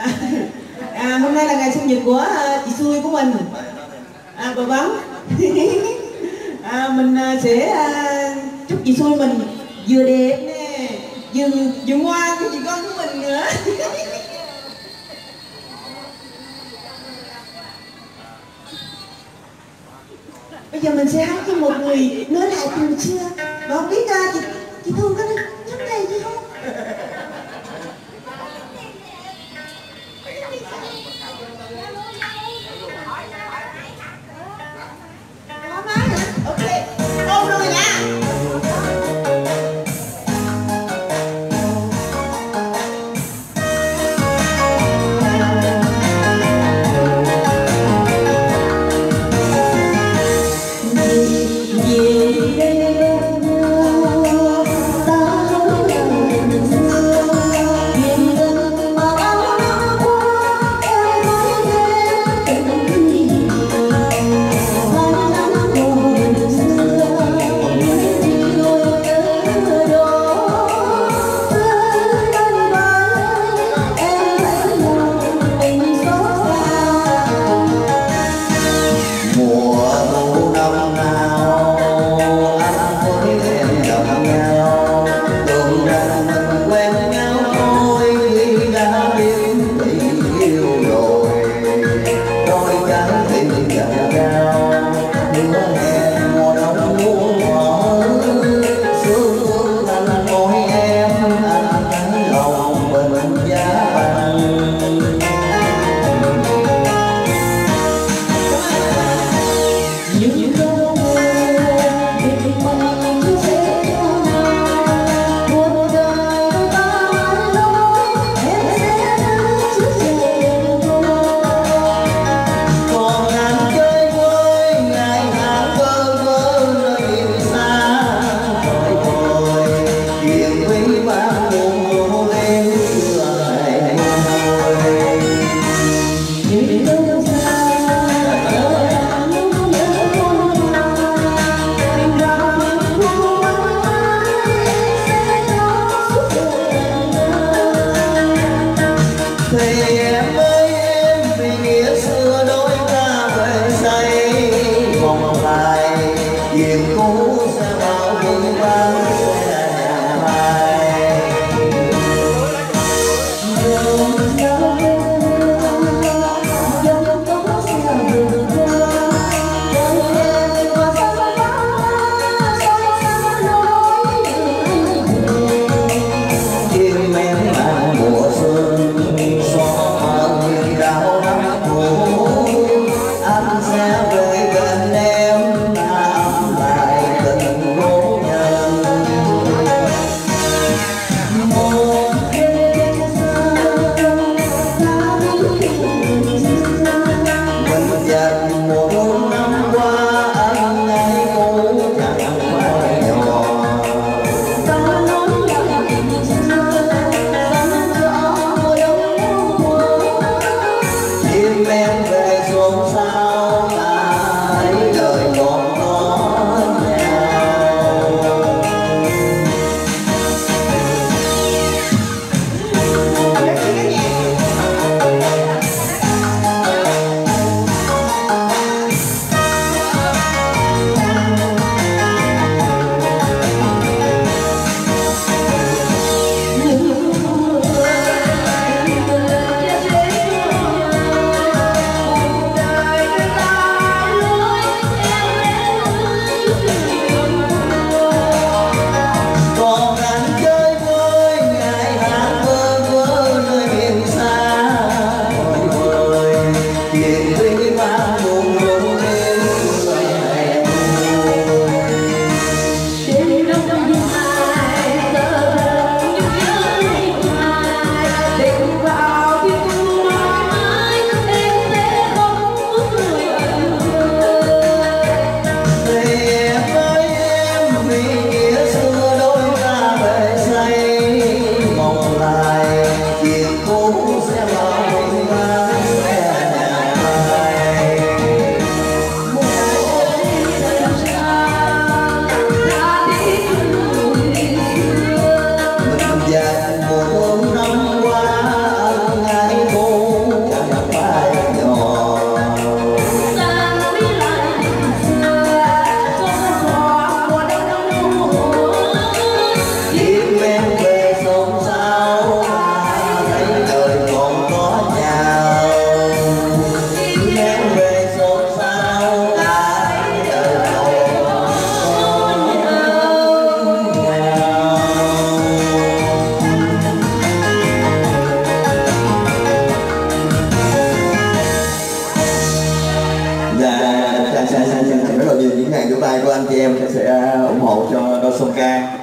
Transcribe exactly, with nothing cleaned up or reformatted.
À, hôm nay là ngày sinh nhật của uh, chị Xui của mình. À, bà Bấm. À, mình uh, sẽ uh, chúc chị Xui mình vừa đẹp nè, vừa vừa ngoan của chị con của mình nữa. Bây giờ mình sẽ hát cho một người nói lại từ xưa. Mà không biết uh, chị, chị Thương có chút này gì không? Ok, ôm luôn nha. Mùa xuân gió tay của anh chị em sẽ ủng hộ cho đôi song ca.